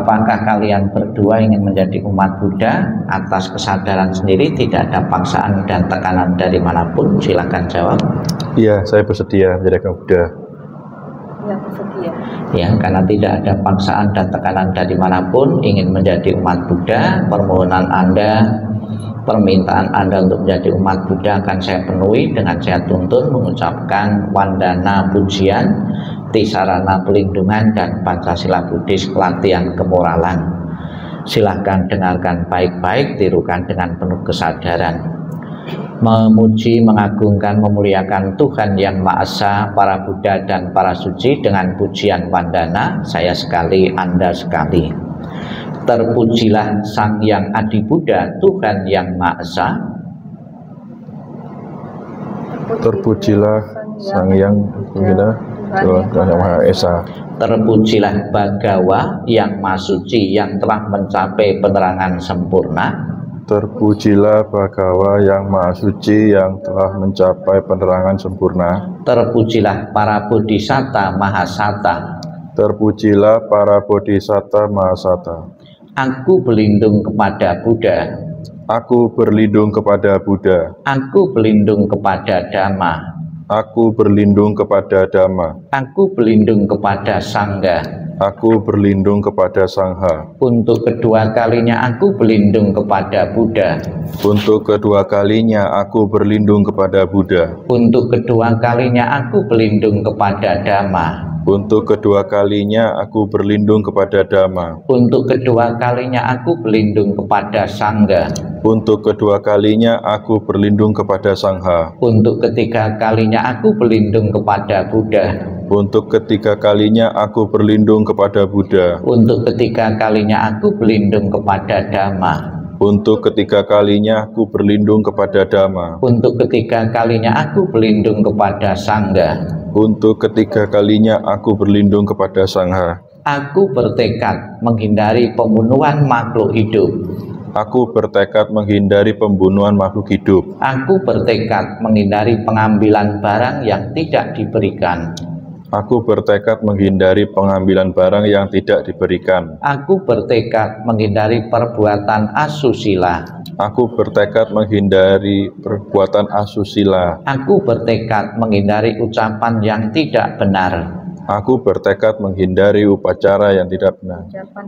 Apakah kalian berdua ingin menjadi umat Buddha atas kesadaran sendiri, tidak ada paksaan dan tekanan dari manapun? Silakan jawab. Iya, saya bersedia menjadi umat Buddha. Ya, bersedia. Ya, karena tidak ada paksaan dan tekanan dari manapun, ingin menjadi umat Buddha, permohonan Anda, permintaan Anda untuk menjadi umat Buddha akan saya penuhi dengan saya tuntun mengucapkan wandana pujian, tisarana pelindungan, dan Pancasila Buddhis pelatihan kemoralan. Silahkan dengarkan baik-baik, tirukan dengan penuh kesadaran. Memuji, mengagungkan, memuliakan Tuhan Yang Maha Esa, para Buddha dan para suci dengan pujian wandana, saya sekali, Anda sekali. Terpujilah Sang Yang Adi Buddha, Tuhan Yang Maha Esa. Terpujilah Sang Yang Buddha, Tuhan Yang Maha Esa. Terpujilah Bhagawa yang Maha Suci yang telah mencapai penerangan sempurna. Terpujilah Bhagawa yang Maha Suci yang telah mencapai penerangan sempurna. Terpujilah para Bodhisatta Mahasata. Terpujilah para Bodhisatta Mahasata. Aku berlindung kepada Buddha. Aku berlindung kepada Buddha. Aku berlindung kepada Dhamma. Aku berlindung kepada Dhamma. Aku berlindung kepada Sangha. Aku berlindung kepada Sangha. Untuk kedua kalinya aku berlindung kepada Buddha. Untuk kedua kalinya aku berlindung kepada Buddha. Untuk kedua kalinya aku berlindung kepada Dhamma. Untuk kedua kalinya aku berlindung kepada Dhamma. Untuk kedua kalinya aku berlindung kepada Sangha. Untuk kedua kalinya aku berlindung kepada Sangha. Untuk ketiga kalinya aku berlindung kepada Buddha. Untuk ketiga kalinya aku berlindung kepada Buddha. Untuk ketiga kalinya aku berlindung kepada Dhamma. Untuk ketiga kalinya aku berlindung kepada Dhamma. Untuk ketiga kalinya aku berlindung kepada Sangha. Untuk ketiga kalinya aku berlindung kepada Sangha. Aku bertekad menghindari pembunuhan makhluk hidup. Aku bertekad menghindari pembunuhan makhluk hidup. Aku bertekad menghindari pengambilan barang yang tidak diberikan. Aku bertekad menghindari pengambilan barang yang tidak diberikan. Aku bertekad menghindari perbuatan asusila. Aku bertekad menghindari perbuatan asusila. Aku bertekad menghindari ucapan yang tidak benar. Aku bertekad menghindari upacara yang tidak benar.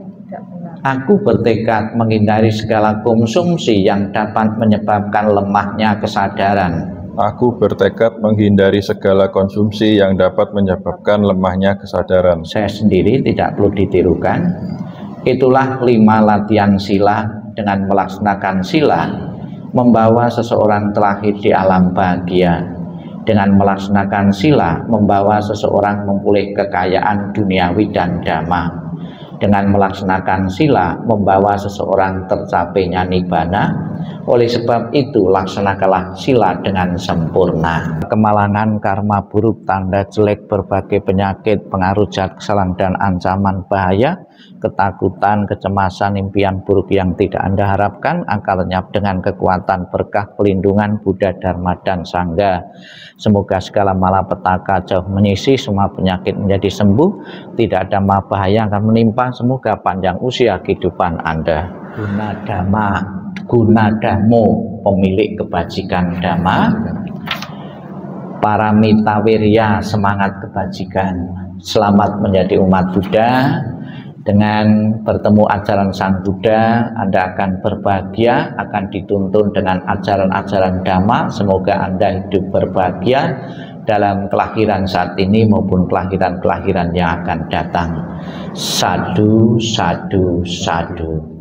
Aku bertekad menghindari segala konsumsi yang dapat menyebabkan lemahnya kesadaran. Aku bertekad menghindari segala konsumsi yang dapat menyebabkan lemahnya kesadaran. Saya sendiri tidak perlu ditirukan. Itulah 5 latihan sila. Dengan melaksanakan sila, membawa seseorang terlahir di alam bahagia. Dengan melaksanakan sila, membawa seseorang memperoleh kekayaan duniawi dan dhamma. Dengan melaksanakan sila, membawa seseorang tercapainya nibbana. Oleh sebab itu, laksanakanlah sila dengan sempurna. Kemalangan, karma buruk, tanda jelek, berbagai penyakit, pengaruh jahat, kesalahan, dan ancaman bahaya, ketakutan, kecemasan, impian buruk yang tidak Anda harapkan akan lenyap dengan kekuatan berkah pelindungan Buddha, Dharma, dan Sangha. Semoga segala malapetaka jauh menyisih, semua penyakit menjadi sembuh, tidak ada bahaya akan menimpa. Semoga panjang usia kehidupan Anda. Guna Dhamma, guna Dhammo, pemilik kebajikan Dhamma. Paramita wirya, semangat kebajikan. Selamat menjadi umat Buddha. Dengan bertemu ajaran Sang Buddha, Anda akan berbahagia, akan dituntun dengan ajaran-ajaran Dhamma. Semoga Anda hidup berbahagia dalam kelahiran saat ini maupun kelahiran-kelahiran yang akan datang. Sadhu, sadhu, sadhu.